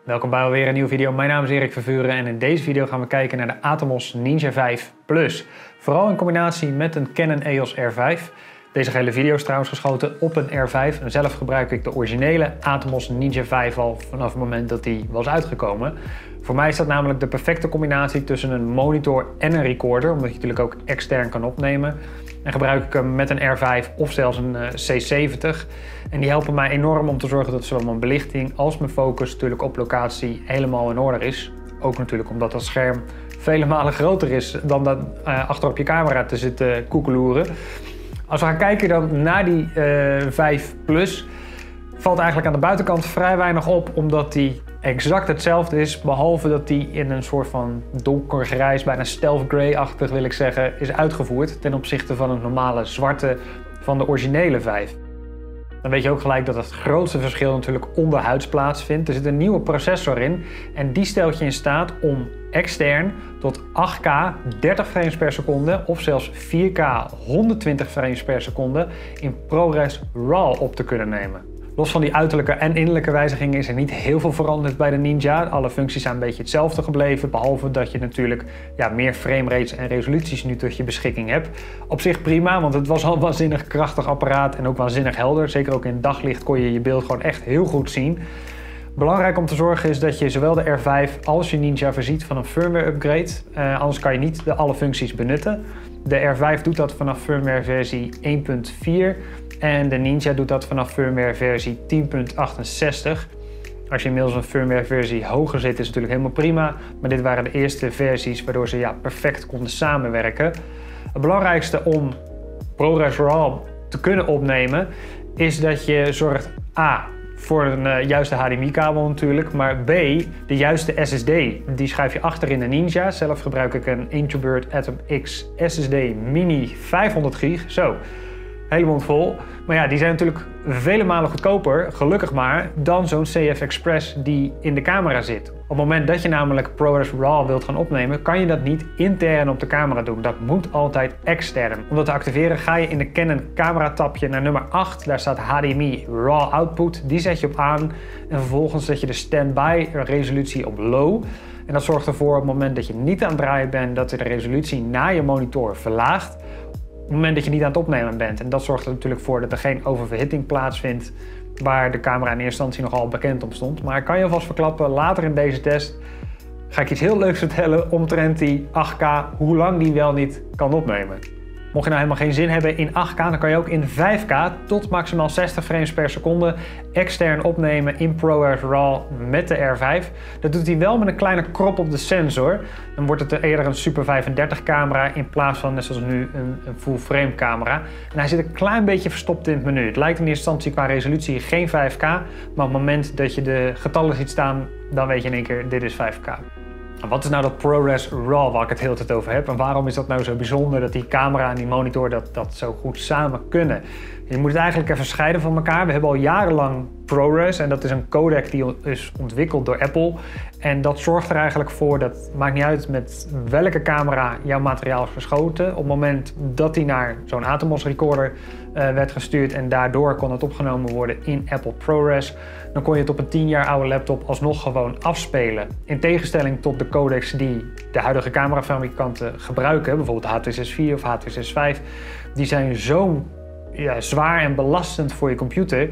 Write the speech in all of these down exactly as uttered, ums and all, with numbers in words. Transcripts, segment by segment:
Welkom bij alweer een nieuwe video. Mijn naam is Erik Vervuren en in deze video gaan we kijken naar de Atomos Ninja vijf Plus. Vooral in combinatie met een Canon E O S R vijf. Deze hele video is trouwens geschoten op een R vijf en zelf gebruik ik de originele Atomos Ninja vijf al vanaf het moment dat die was uitgekomen. Voor mij is dat namelijk de perfecte combinatie tussen een monitor en een recorder, omdat je natuurlijk ook extern kan opnemen. En gebruik ik hem met een R vijf of zelfs een uh, C zeventig. En die helpen mij enorm om te zorgen dat zowel mijn belichting als mijn focus natuurlijk op locatie helemaal in orde is. Ook natuurlijk omdat dat scherm vele malen groter is dan dat uh, achter op je camera te zitten koekeloeren. Als we gaan kijken dan naar die uh, vijf Plus, valt eigenlijk aan de buitenkant vrij weinig op, omdat die exact hetzelfde is, behalve dat die in een soort van donkergrijs, bijna stealth grey-achtig wil ik zeggen, is uitgevoerd ten opzichte van het normale zwarte van de originele vijf. Dan weet je ook gelijk dat het grootste verschil natuurlijk onderhuids plaatsvindt. Er zit een nieuwe processor in en die stelt je in staat om extern tot acht K dertig frames per seconde of zelfs vier K honderdtwintig frames per seconde in ProRes RAW op te kunnen nemen. Los van die uiterlijke en innerlijke wijzigingen is er niet heel veel veranderd bij de Ninja. Alle functies zijn een beetje hetzelfde gebleven, behalve dat je natuurlijk ja, meer framerates en resoluties nu tot je beschikking hebt. Op zich prima, want het was al een waanzinnig krachtig apparaat en ook waanzinnig helder. Zeker ook in daglicht kon je je beeld gewoon echt heel goed zien. Belangrijk om te zorgen is dat je zowel de R vijf als je Ninja voorziet van een firmware upgrade. Uh, anders kan je niet de alle functies benutten. De R vijf doet dat vanaf firmware versie één punt vier en de Ninja doet dat vanaf firmware versie tien punt achtenzestig. Als je inmiddels een firmware versie hoger zit is het natuurlijk helemaal prima, maar dit waren de eerste versies waardoor ze ja, perfect konden samenwerken. Het belangrijkste om ProRes RAW te kunnen opnemen is dat je zorgt A voor een uh, juiste H D M I-kabel natuurlijk, maar B, de juiste S S D. Die schuif je achter in de Ninja. Zelf gebruik ik een Interbird Atom X S S D Mini vijfhonderd gig. Zo, hele mond vol. Maar ja, die zijn natuurlijk vele malen goedkoper, gelukkig maar, dan zo'n C F Express die in de camera zit. Op het moment dat je namelijk ProRes RAW wilt gaan opnemen, kan je dat niet intern op de camera doen. Dat moet altijd extern. Om dat te activeren ga je in de Canon camera tapje naar nummer acht. Daar staat H D M I RAW Output. Die zet je op aan en vervolgens zet je de standby resolutie op low. En dat zorgt ervoor op het moment dat je niet aan het draaien bent, dat de resolutie naar je monitor verlaagt. Op het moment dat je niet aan het opnemen bent. En dat zorgt er natuurlijk voor dat er geen oververhitting plaatsvindt, waar de camera in eerste instantie nogal bekend om stond. Maar ik kan je alvast verklappen, later in deze test ga ik iets heel leuks vertellen omtrent die acht K, hoe lang die wel niet kan opnemen. Mocht je nou helemaal geen zin hebben in acht K, dan kan je ook in vijf K tot maximaal zestig frames per seconde extern opnemen in ProRes RAW met de R vijf. Dat doet hij wel met een kleine krop op de sensor. Dan wordt het eerder een Super vijfendertig camera in plaats van, net zoals nu, een, een full frame camera. En hij zit een klein beetje verstopt in het menu. Het lijkt in eerste instantie qua resolutie geen vijf K, maar op het moment dat je de getallen ziet staan, dan weet je in één keer, dit is vijf K. Wat is nou dat ProRes RAW waar ik het heel tijd over heb? En waarom is dat nou zo bijzonder dat die camera en die monitor dat, dat zo goed samen kunnen? Je moet het eigenlijk even scheiden van elkaar. We hebben al jarenlang ProRes en dat is een codec die is ontwikkeld door Apple. En dat zorgt er eigenlijk voor, dat maakt niet uit met welke camera jouw materiaal is geschoten. Op het moment dat die naar zo'n Atomos recorder uh, werd gestuurd en daardoor kon het opgenomen worden in Apple ProRes, dan kon je het op een tien jaar oude laptop alsnog gewoon afspelen. In tegenstelling tot de codecs die de huidige camerafabrikanten gebruiken, bijvoorbeeld H twee zesenzestig vier of H twee zesenzestig vijf, die zijn zo ja, zwaar en belastend voor je computer.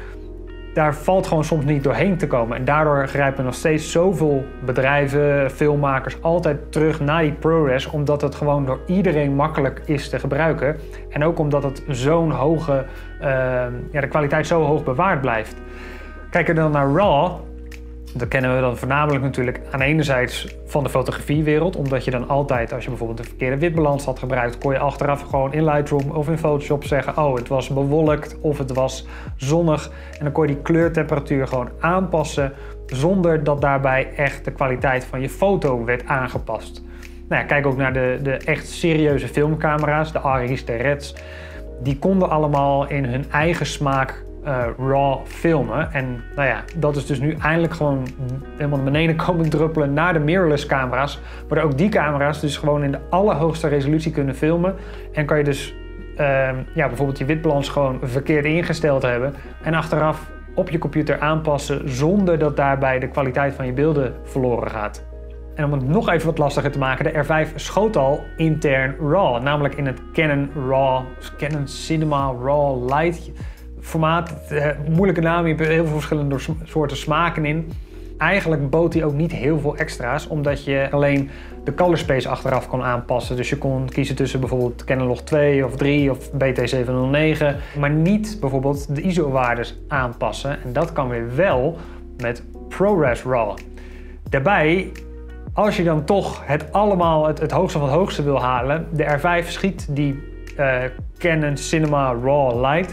Daar valt gewoon soms niet doorheen te komen. En daardoor grijpen nog steeds zoveel bedrijven, filmmakers altijd terug naar die ProRes, omdat het gewoon door iedereen makkelijk is te gebruiken. En ook omdat het zo'n hoge, uh, ja, de kwaliteit zo hoog bewaard blijft. Kijken we dan naar RAW. Dat kennen we dan voornamelijk natuurlijk aan enerzijds van de fotografiewereld, omdat je dan altijd, als je bijvoorbeeld de verkeerde witbalans had gebruikt, kon je achteraf gewoon in Lightroom of in Photoshop zeggen, oh, het was bewolkt of het was zonnig. En dan kon je die kleurtemperatuur gewoon aanpassen, zonder dat daarbij echt de kwaliteit van je foto werd aangepast. Nou ja, kijk ook naar de, de echt serieuze filmcamera's, de Arris, de Reds. Die konden allemaal in hun eigen smaak Uh, RAW filmen. En nou ja, dat is dus nu eindelijk gewoon helemaal naar beneden komen druppelen naar de mirrorless camera's. Waardoor ook die camera's dus gewoon in de allerhoogste resolutie kunnen filmen. En kan je dus uh, ja, bijvoorbeeld je witbalans gewoon verkeerd ingesteld hebben. En achteraf op je computer aanpassen zonder dat daarbij de kwaliteit van je beelden verloren gaat. En om het nog even wat lastiger te maken, de R vijf schoot al intern RAW, namelijk in het Canon RAW, Canon Cinema RAW Lite formaat. Moeilijke naam, je hebt heel veel verschillende soorten smaken in. Eigenlijk bood hij ook niet heel veel extra's, omdat je alleen de color space achteraf kon aanpassen. Dus je kon kiezen tussen bijvoorbeeld Canon Log twee of drie of B T zevenhonderdnegen, maar niet bijvoorbeeld de I S O-waardes aanpassen. En dat kan weer wel met ProRes RAW. Daarbij, als je dan toch het allemaal het, het hoogste van het hoogste wil halen, de R vijf schiet die uh, Canon Cinema RAW Lite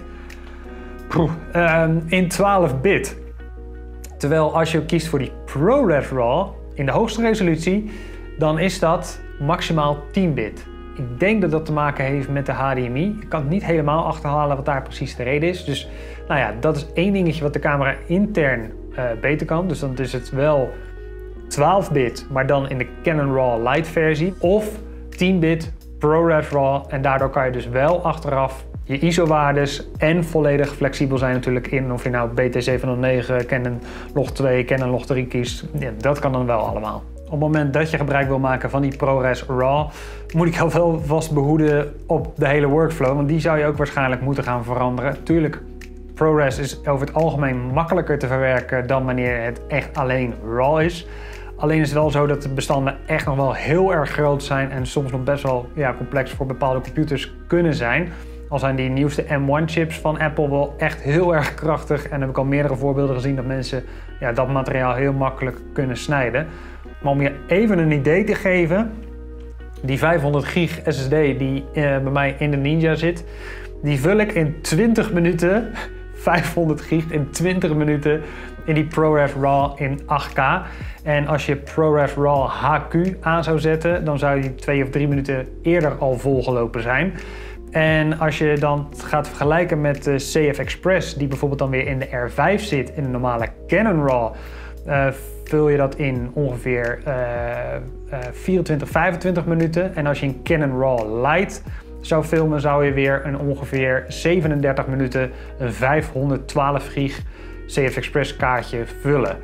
uh, in twaalf bit. Terwijl als je kiest voor die ProRes RAW in de hoogste resolutie, dan is dat maximaal tien bit. Ik denk dat dat te maken heeft met de H D M I. Ik kan het niet helemaal achterhalen wat daar precies de reden is. Dus nou ja, dat is één dingetje wat de camera intern uh, beter kan. Dus dan is het wel twaalf bit, maar dan in de Canon RAW Lite versie. Of tien bit ProRes RAW. En daardoor kan je dus wel achteraf je I S O-waardes en volledig flexibel zijn natuurlijk in of je nou B T zevenhonderdnegen, Canon Log twee, Canon Log drie kiest. Ja, dat kan dan wel allemaal. Op het moment dat je gebruik wil maken van die ProRes RAW, moet ik jou wel vast behoeden op de hele workflow, want die zou je ook waarschijnlijk moeten gaan veranderen. Tuurlijk, ProRes is over het algemeen makkelijker te verwerken dan wanneer het echt alleen RAW is. Alleen is het wel zo dat de bestanden echt nog wel heel erg groot zijn en soms nog best wel ja, complex voor bepaalde computers kunnen zijn. Al zijn die nieuwste M één chips van Apple wel echt heel erg krachtig en heb ik al meerdere voorbeelden gezien dat mensen ja, dat materiaal heel makkelijk kunnen snijden. Maar om je even een idee te geven, die vijfhonderd gig S S D die uh, bij mij in de Ninja zit, die vul ik in twintig minuten, vijfhonderd gig in twintig minuten in die ProRes RAW in acht K. En als je ProRes RAW H Q aan zou zetten, dan zou die twee of drie minuten eerder al volgelopen zijn. En als je dan gaat vergelijken met de C F Express, die bijvoorbeeld dan weer in de R vijf zit, in de normale Canon RAW, uh, vul je dat in ongeveer uh, uh, vierentwintig, vijfentwintig minuten. En als je in Canon RAW Lite zou filmen, zou je weer een ongeveer zevenendertig minuten een vijfhonderdtwaalf gig C F Express kaartje vullen.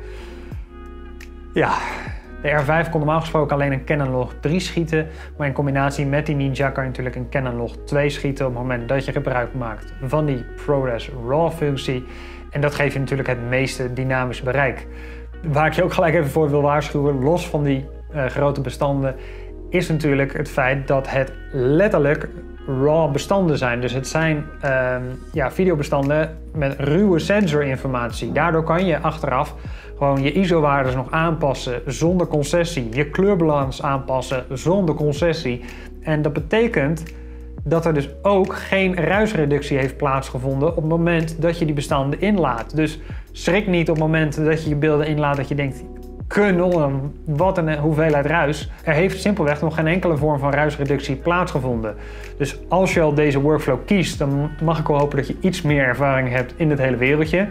Ja, de R vijf kon normaal gesproken alleen een Canon Log drie schieten, maar in combinatie met die Ninja kan je natuurlijk een Canon Log twee schieten op het moment dat je gebruik maakt van die ProRes RAW functie. En dat geeft je natuurlijk het meeste dynamisch bereik. Waar ik je ook gelijk even voor wil waarschuwen, los van die uh, grote bestanden, is natuurlijk het feit dat het letterlijk RAW bestanden zijn. Dus het zijn uh, ja, videobestanden met ruwe sensorinformatie. Daardoor kan je achteraf gewoon je I S O-waardes nog aanpassen zonder concessie. Je kleurbalans aanpassen zonder concessie. En dat betekent dat er dus ook geen ruisreductie heeft plaatsgevonden op het moment dat je die bestanden inlaat. Dus schrik niet op het moment dat je je beelden inlaat dat je denkt, kanonnen, wat een hoeveelheid ruis. Er heeft simpelweg nog geen enkele vorm van ruisreductie plaatsgevonden. Dus als je al deze workflow kiest, dan mag ik wel hopen dat je iets meer ervaring hebt in dit hele wereldje.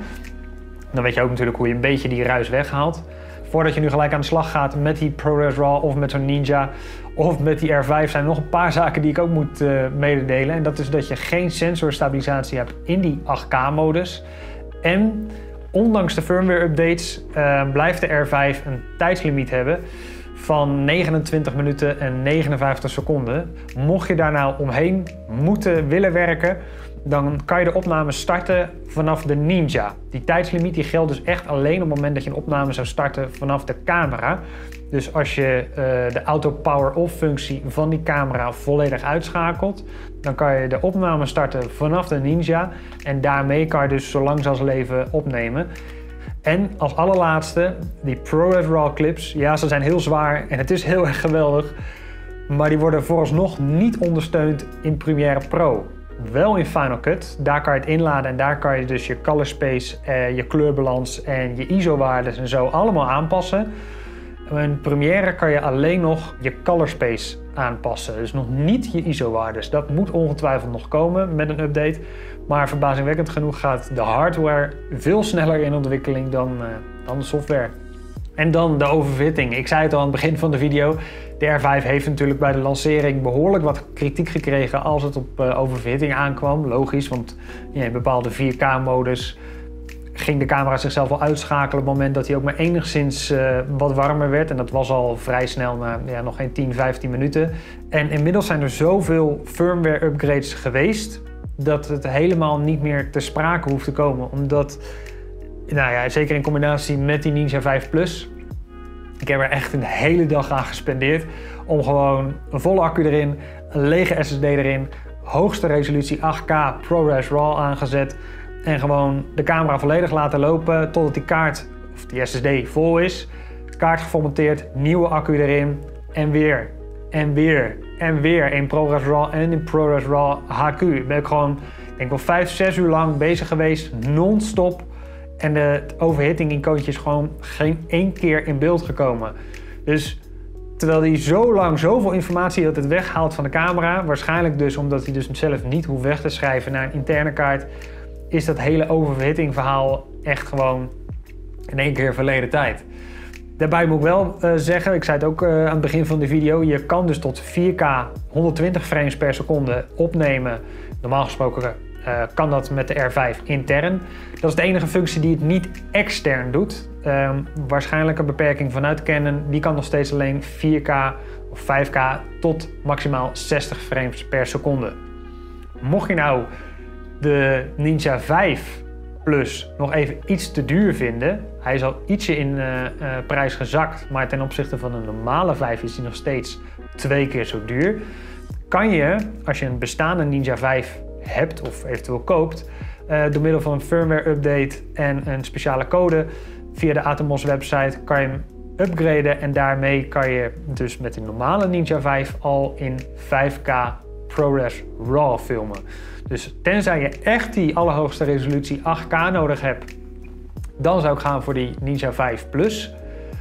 Dan weet je ook natuurlijk hoe je een beetje die ruis weghaalt. Voordat je nu gelijk aan de slag gaat met die ProRes RAW of met zo'n Ninja of met die R vijf, zijn er nog een paar zaken die ik ook moet uh, mededelen. En dat is dat je geen sensorstabilisatie hebt in die acht K modus. En ondanks de firmware updates uh, blijft de R vijf een tijdslimiet hebben van negenentwintig minuten en negenenvijftig seconden. Mocht je daar nou omheen moeten willen werken, dan kan je de opname starten vanaf de Ninja. Die tijdslimiet die geldt dus echt alleen op het moment dat je een opname zou starten vanaf de camera. Dus als je uh, de auto power off functie van die camera volledig uitschakelt, dan kan je de opname starten vanaf de Ninja. En daarmee kan je dus zo lang als leven opnemen. En als allerlaatste, die ProRes RAW clips. Ja, ze zijn heel zwaar en het is heel erg geweldig. Maar die worden vooralsnog niet ondersteund in Premiere Pro. Wel in Final Cut, daar kan je het inladen en daar kan je dus je color space, eh, je kleurbalans en je I S O-waardes en zo allemaal aanpassen. In Premiere kan je alleen nog je color space aanpassen, dus nog niet je I S O-waardes. Dat moet ongetwijfeld nog komen met een update, maar verbazingwekkend genoeg gaat de hardware veel sneller in ontwikkeling dan, uh, dan de software. En dan de overfitting. Ik zei het al aan het begin van de video. De R vijf heeft natuurlijk bij de lancering behoorlijk wat kritiek gekregen als het op uh, overfitting aankwam. Logisch, want ja, in bepaalde vier K modus ging de camera zichzelf al uitschakelen op het moment dat hij ook maar enigszins uh, wat warmer werd. En dat was al vrij snel na ja, nog geen tien, vijftien minuten. En inmiddels zijn er zoveel firmware upgrades geweest dat het helemaal niet meer ter sprake hoeft te komen. Omdat, nou ja, zeker in combinatie met die Ninja vijf Plus, ik heb er echt een hele dag aan gespendeerd om gewoon een volle accu erin, een lege S S D erin, hoogste resolutie acht K ProRes RAW aangezet en gewoon de camera volledig laten lopen totdat die kaart of die S S D vol is. Kaart geformateerd, nieuwe accu erin en weer en weer en weer in ProRes RAW en in ProRes RAW H Q. Ben ik gewoon, ik denk wel vijf, zes uur lang bezig geweest, non-stop. En de overhitting icoontje is gewoon geen één keer in beeld gekomen. Dus terwijl hij zo lang zoveel informatie dat het weghaalt van de camera, waarschijnlijk dus omdat hij dus zelf niet hoeft weg te schrijven naar een interne kaart, is dat hele overhitting verhaal echt gewoon in één keer verleden tijd. Daarbij moet ik wel uh, zeggen, ik zei het ook uh, aan het begin van de video, je kan dus tot vier K honderdtwintig frames per seconde opnemen. Normaal gesproken uh, kan dat met de R vijf intern. Dat is de enige functie die het niet extern doet. Um, waarschijnlijk een beperking vanuit Canon, die kan nog steeds alleen vier K of vijf K tot maximaal zestig frames per seconde. Mocht je nou de Ninja vijf Plus nog even iets te duur vinden, hij is al ietsje in uh, uh, prijs gezakt, maar ten opzichte van een normale vijf is hij nog steeds twee keer zo duur. Kan je, als je een bestaande Ninja vijf hebt of eventueel koopt, uh, door middel van een firmware update en een speciale code via de Atomos website kan je hem upgraden en daarmee kan je dus met de normale Ninja vijf al in vijf K ProRes RAW filmen. Dus tenzij je echt die allerhoogste resolutie acht K nodig hebt, dan zou ik gaan voor die Ninja vijf Plus.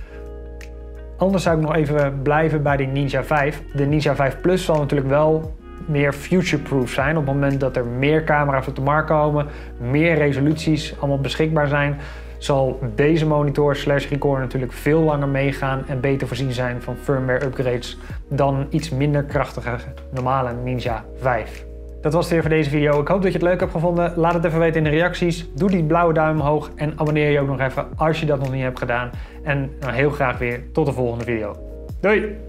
Anders zou ik nog even blijven bij die Ninja vijf. De Ninja vijf Plus zal natuurlijk wel meer future-proof zijn. Op het moment dat er meer camera's op de markt komen, meer resoluties allemaal beschikbaar zijn, zal deze monitor slash recorder natuurlijk veel langer meegaan en beter voorzien zijn van firmware upgrades dan iets minder krachtige normale Ninja vijf. Dat was het weer voor deze video. Ik hoop dat je het leuk hebt gevonden. Laat het even weten in de reacties. Doe die blauwe duim omhoog en abonneer je ook nog even als je dat nog niet hebt gedaan. En nou, heel graag weer tot de volgende video. Doei!